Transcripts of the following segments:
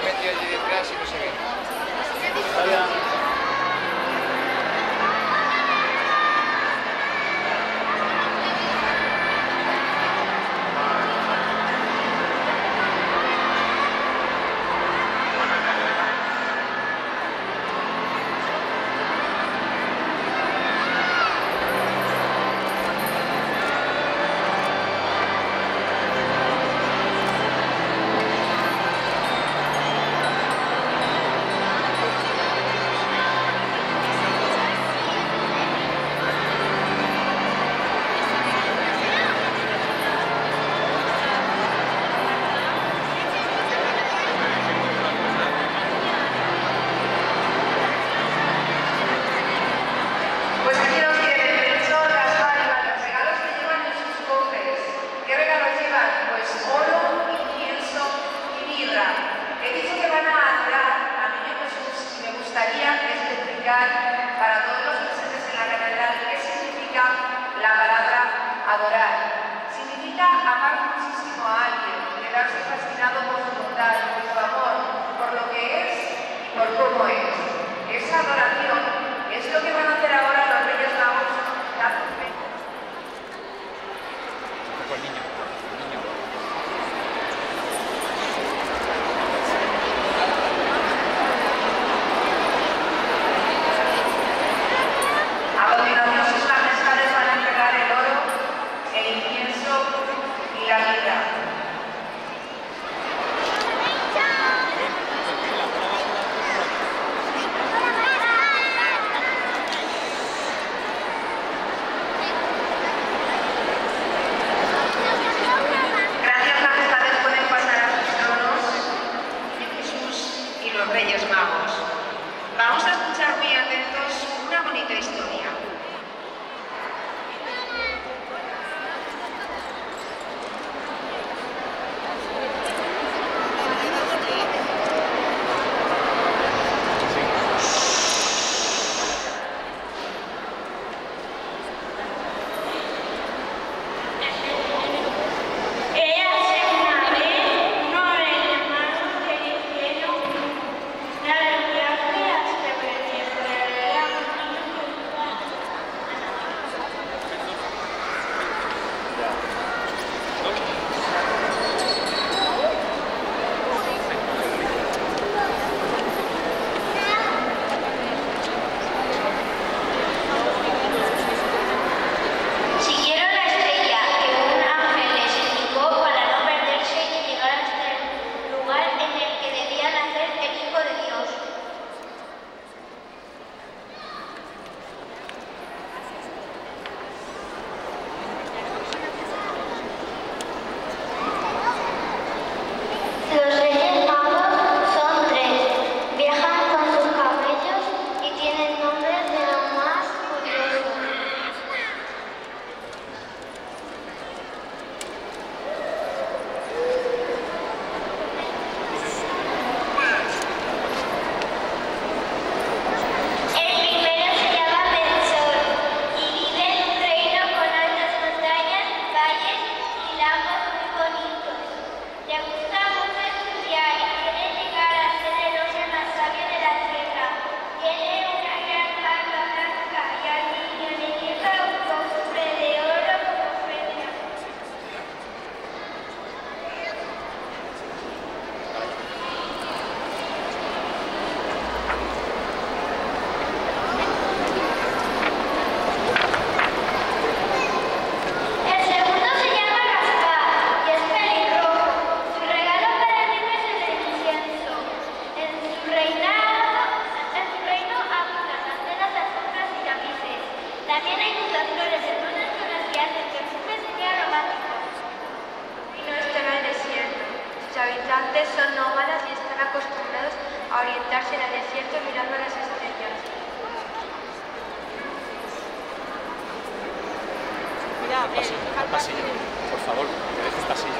han metido allí detrás y no se ve. Para todos los presentes en la catedral, ¿qué significa la palabra adorar? Significa amar muchísimo a alguien, quedarse fascinado por su bondad, por su amor, por lo que es y por cómo es. Esa adoración es lo que van a hacer ahora los Reyes Magos. Reyes Magos. Vamos a escuchar muy atentos una bonita historia. Son nómadas y están acostumbrados a orientarse en el desierto mirando a las estrellas. Al pasillo, por favor, que dejes pasillo.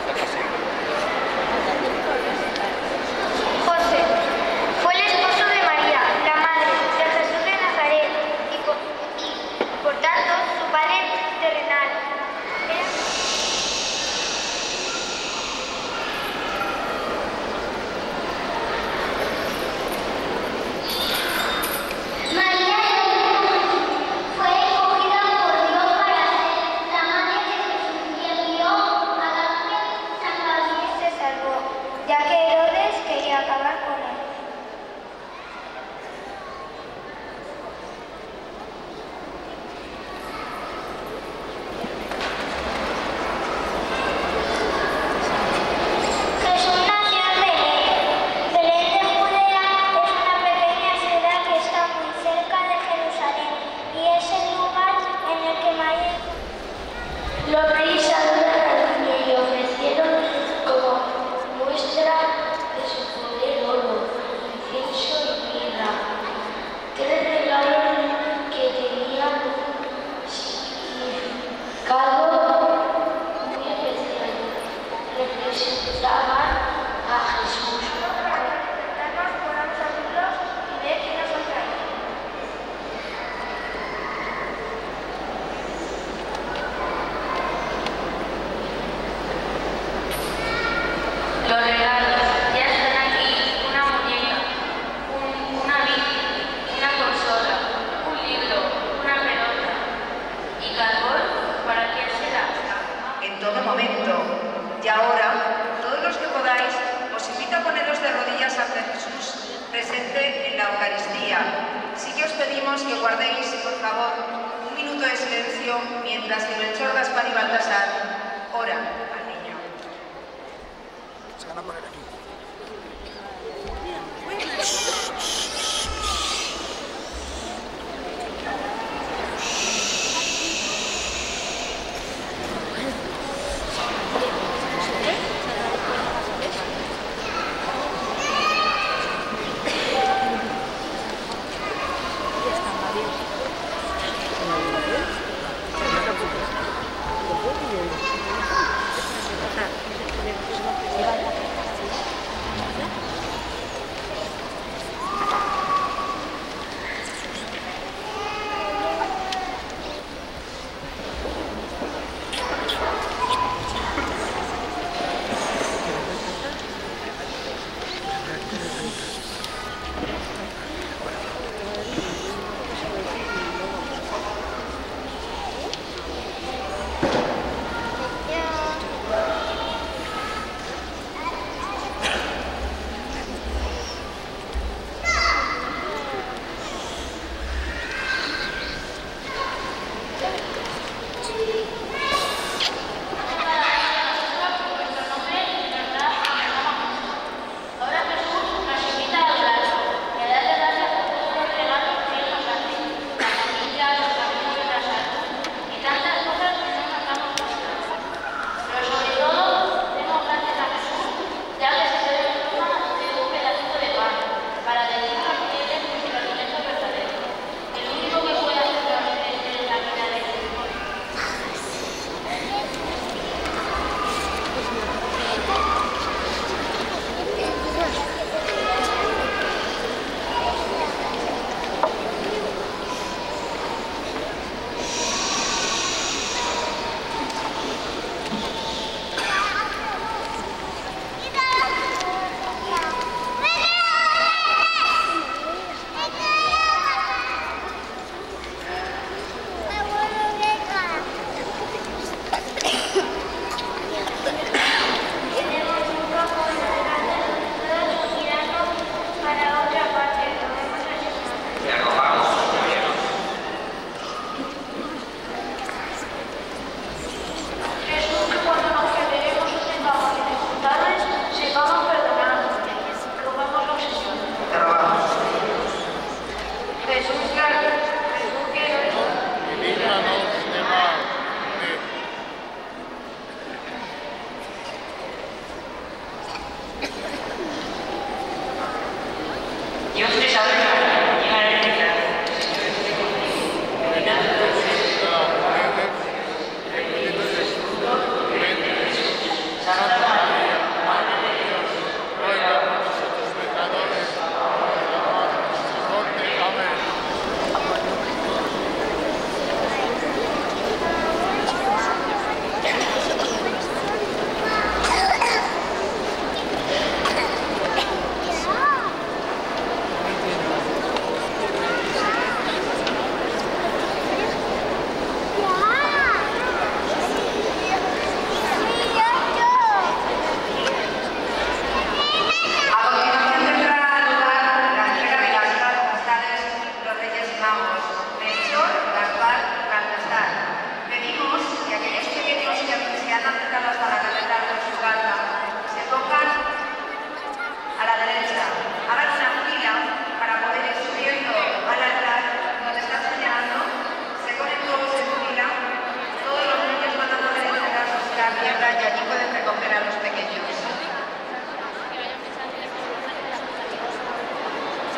José fue el esposo de María, la madre de Jesús de Nazaret, y por tanto su padre terrenal. acabar con él. Jesús nació en Belén. Belén de Judea es una pequeña ciudad que está muy cerca de Jerusalén y es el lugar en el que María... Los reyes adoran al niño y ofrecieron como muestra de su poder oro, incienso y mirra. 3 regalos que tenían un significado muy especial. Representaban a Jesús. Para que los podamos abrirlos y ver quién nos ha traído. Los regalos, ya están aquí, una muñeca, una bici, una consola, un libro, una pelota y carbón, ¿para quién será? En todo momento. Y ahora, todos los que podáis, os invito a poneros de rodillas ante Jesús presente en la Eucaristía. Sí que os pedimos que guardéis, por favor, un minuto de silencio mientras que Melchor, Gaspar y Baltasar oran al niño. Se van a poner aquí.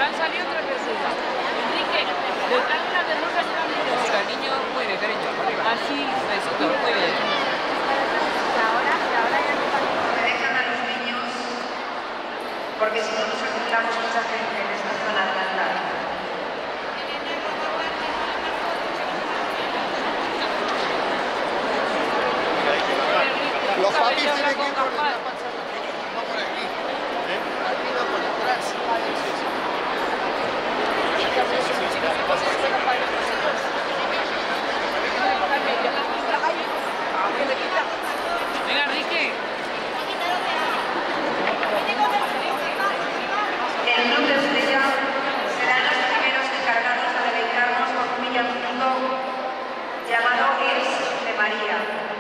han salido 3 veces ya. Enrique, detrás de las rosas llevan mucho. El niño, muy bien, cariño, arriba. Así. Besito, muy bien. Me dejan a los niños, porque si no nos acumulamos mucha gente en esta zona de altar. Los papis tienen que ir por la pasada. No por aquí. Aquí no por detrás. Venga, Enrique. El nombre de ella serán los primeros encargados de deleitarnos con un villancico llamado Es de María.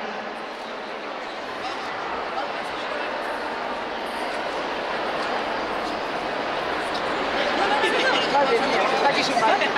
Está aquí sin madre.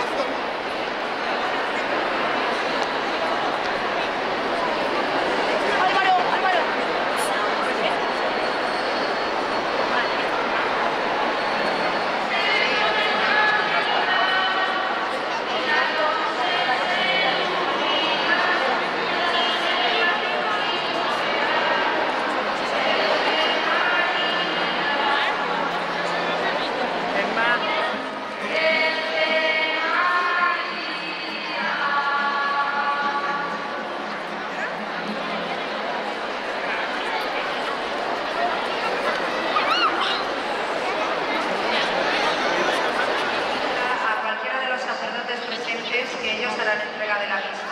A cualquiera de los sacerdotes presentes que ellos harán entrega de la misma.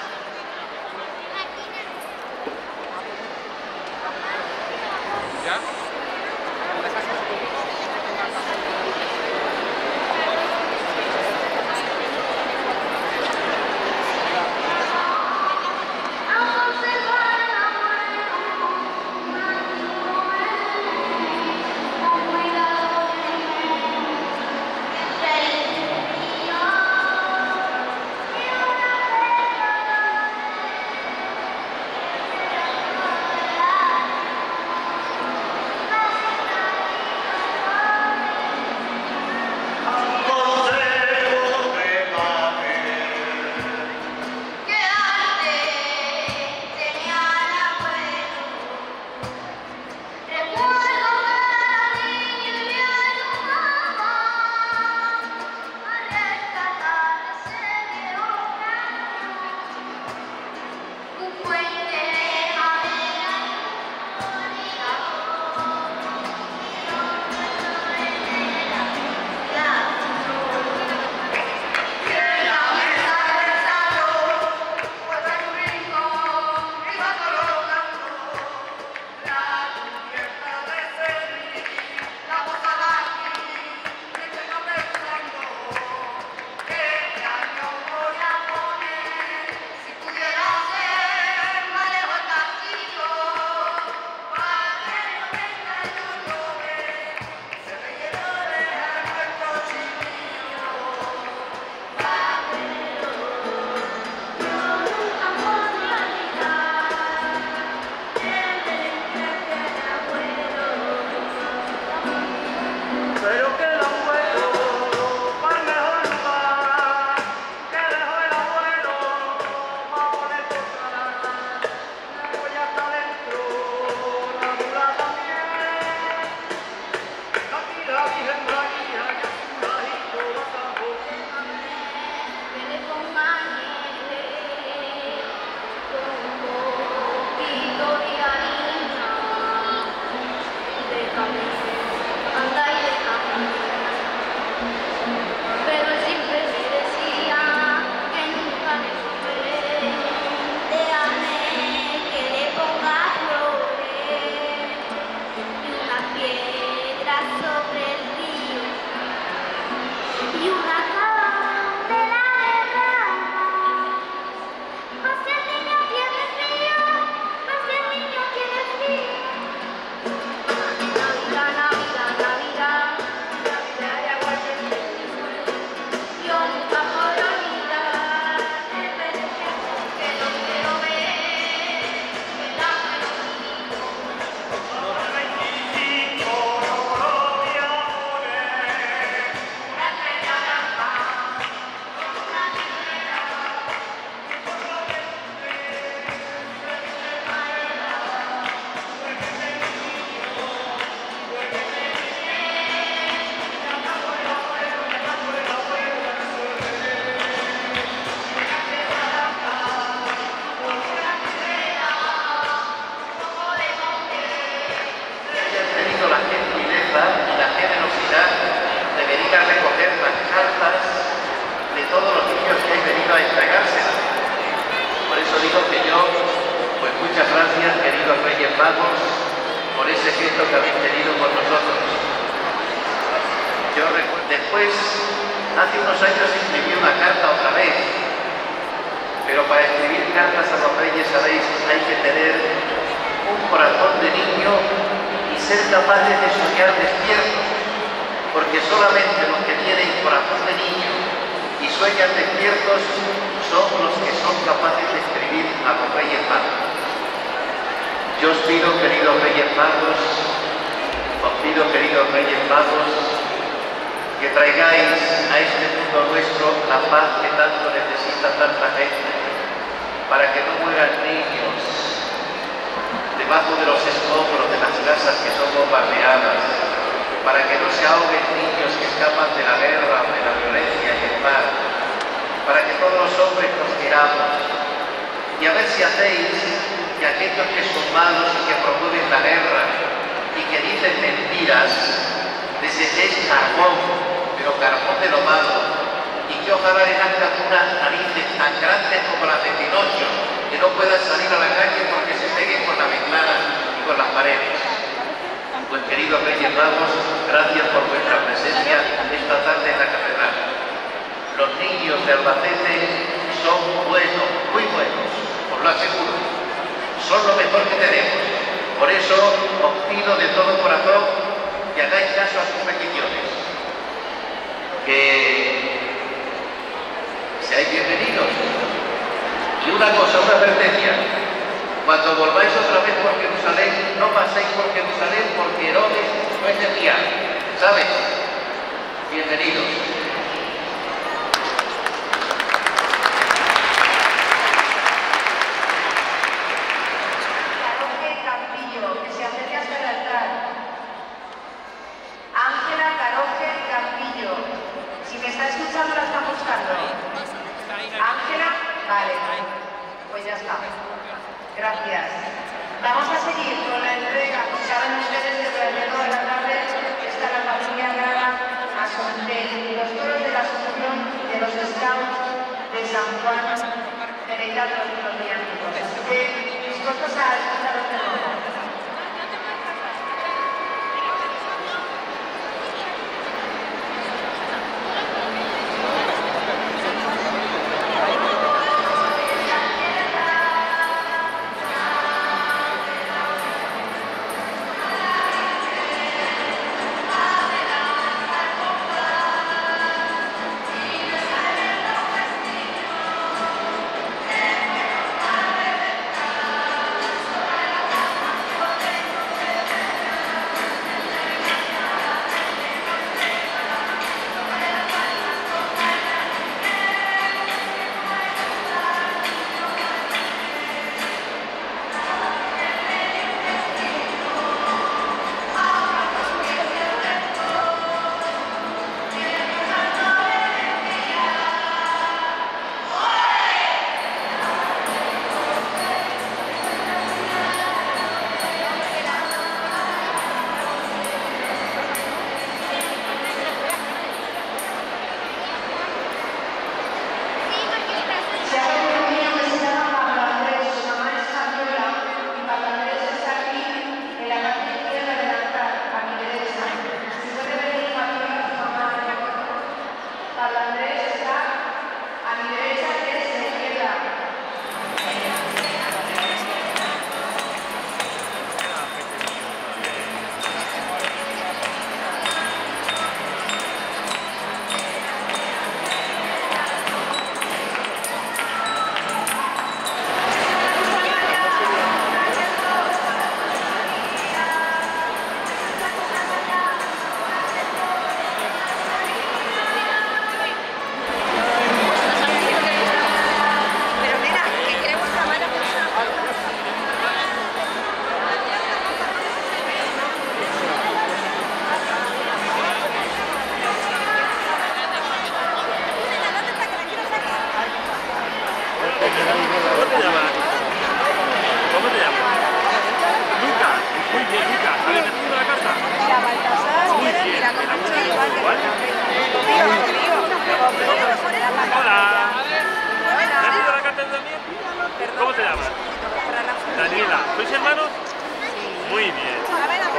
¿Ya? Sobre el río. gracias, queridos Reyes Magos, por ese gesto que habéis tenido con nosotros. Yo después, hace unos años escribí una carta otra vez, pero para escribir cartas a los Reyes, sabéis, hay que tener un corazón de niño y ser capaces de soñar despiertos, porque solamente los que tienen corazón de niño y sueñan despiertos son los que son capaces de escribir a los Reyes Magos. Yo os pido, queridos Reyes Magos, que traigáis a este mundo nuestro la paz que tanto necesita tanta gente, para que no mueran niños debajo de los escombros de las casas que son bombardeadas, para que no se ahoguen niños que escapan de la guerra, de la violencia y el mal, para que todos los hombres nos queramos, y a ver si hacéis que aquellos que son malos y que promueven la guerra y que dicen mentiras, desechéis carbón, pero carbón de lo malo, y que ojalá les hagan unas narices tan grandes como las de Pinocho, que no puedan salir a la calle porque se peguen con la ventana y con las paredes. Pues queridos Reyes Magos, gracias por vuestra presencia esta tarde en la catedral. Los niños de Albacete son buenos, muy buenos, os lo aseguro. Son lo mejor que tenemos. Por eso os pido de todo corazón que hagáis caso a sus peticiones. Que seáis bienvenidos. Y una cosa, una advertencia. Cuando volváis otra vez por Jerusalén, no paséis por Jerusalén porque Herodes no es de fiar. ¿Sabes? Bienvenidos. Gracias. Vamos a seguir con la entrega. Saben ustedes que durante toda la tarde está la familia Grana de los coros de la Asociación de los Scouts de San Juan deleitando los villancicos. Así que dispuestos a escuchar los teléfonos.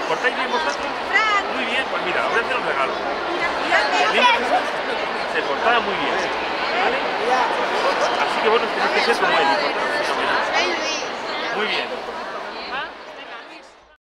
portáis bien vosotros? Muy bien, pues mira, os voy a hacer un regalo. El niño Jesús se portaba muy bien, ¿vale? Así que bueno, tenéis que ser como él. Muy bien.